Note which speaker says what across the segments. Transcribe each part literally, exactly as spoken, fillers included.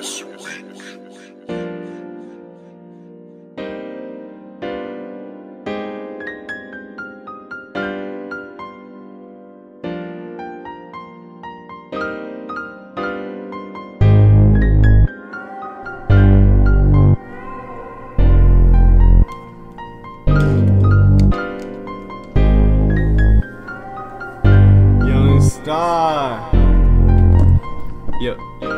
Speaker 1: Star. Yeah.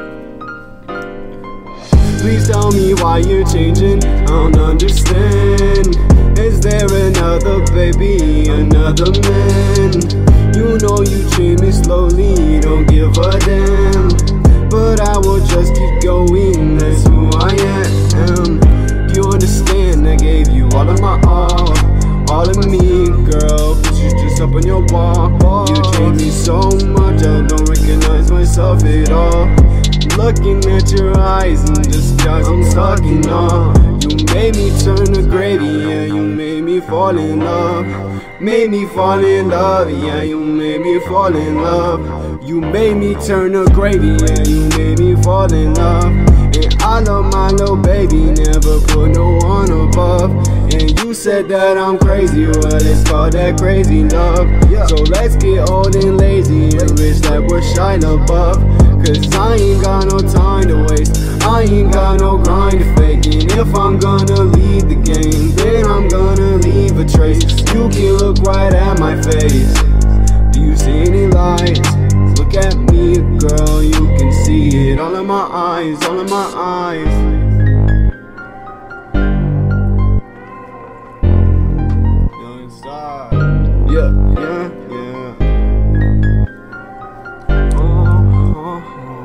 Speaker 1: Please tell me why you're changing. I don't understand. Is there another baby, another man? You know you treat me slowly, don't give a damn. But I will just keep going, that's who I am. Do you understand? I gave you all of my all, all of me, girl. But you just up on your wall. You changed me so much, I don't recognize myself at all. Looking at your eyes and disguise, I'm stuck in awe. You made me turn to gravy, yeah, you made me fall in love. Made me fall in love, yeah, you made me fall in love. You made me turn to gravy, yeah, you made me fall in love. And I love my little baby, never put no one above. And you said that I'm crazy, well it's called that crazy love. So let's get old and lazy and rich like we're shine above. Cause I ain't got no time to waste, I ain't got no grind to fake. And if I'm gonna leave the game, then I'm gonna leave a trace. You can look right at my face. Do you see any lights? Look at me, girl, you can see it. All in my eyes, all in my eyes. Yeah, yeah, yeah. Oh, oh,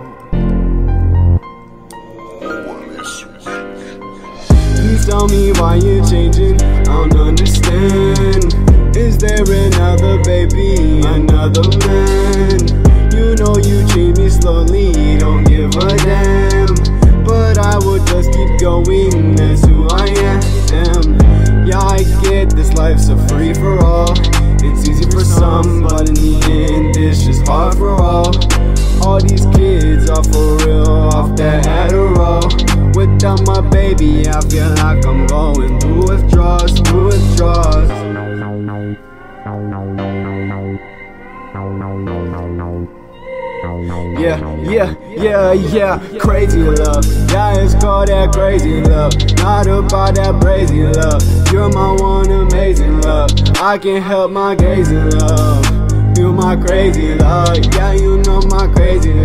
Speaker 1: oh. Please tell me why you're changing, I don't understand. Is there another baby, another man? You know you treat me slowly, don't give a damn. But I will just keep going, that's who I am. Yeah, I get this life's a free for all. It's easy for some, but in the end it's just hard for all. All these kids are for real off that Adderall. Without my baby, I feel like I'm going through withdrawals, through withdrawals. Yeah, yeah, yeah, yeah, crazy love. Yeah, it's called that crazy love. Not about that crazy love. You're my one amazing love. I can't help my gazing love. Feel my crazy love. Yeah, you know my crazy